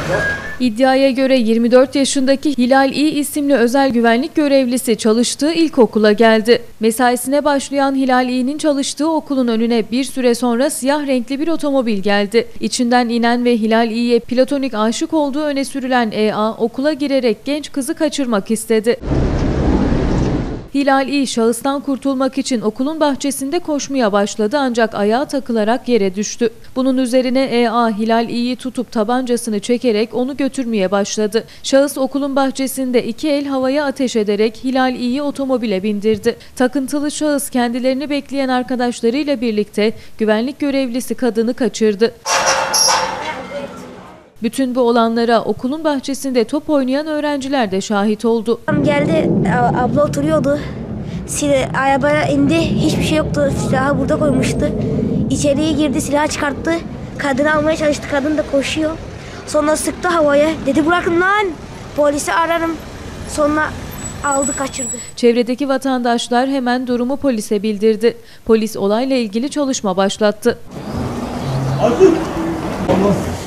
İddiaya göre 24 yaşındaki Hilal İ isimli özel güvenlik görevlisi çalıştığı ilkokula geldi. Mesaisine başlayan Hilal İ'nin çalıştığı okulun önüne bir süre sonra siyah renkli bir otomobil geldi. İçinden inen ve Hilal İ'ye platonik aşık olduğu öne sürülen E.A. okula girerek genç kızı kaçırmak istedi. Hilal İ şahıstan kurtulmak için okulun bahçesinde koşmaya başladı ancak ayağa takılarak yere düştü. Bunun üzerine E.A. Hilal İ'yi tutup tabancasını çekerek onu götürmeye başladı. Şahıs okulun bahçesinde iki el havaya ateş ederek Hilal İ'yi otomobile bindirdi. Takıntılı şahıs kendilerini bekleyen arkadaşlarıyla birlikte güvenlik görevlisi kadını kaçırdı. Bütün bu olanlara okulun bahçesinde top oynayan öğrenciler de şahit oldu. Geldi, abla oturuyordu. Arabaya indi, hiçbir şey yoktu. Silahı burada koymuştu. İçeriye girdi, silahı çıkarttı. Kadını almaya çalıştı, kadın da koşuyor. Sonra sıktı havaya. Dedi bırakın lan, polisi ararım. Sonra aldı kaçırdı. Çevredeki vatandaşlar hemen durumu polise bildirdi. Polis olayla ilgili çalışma başlattı. Allah.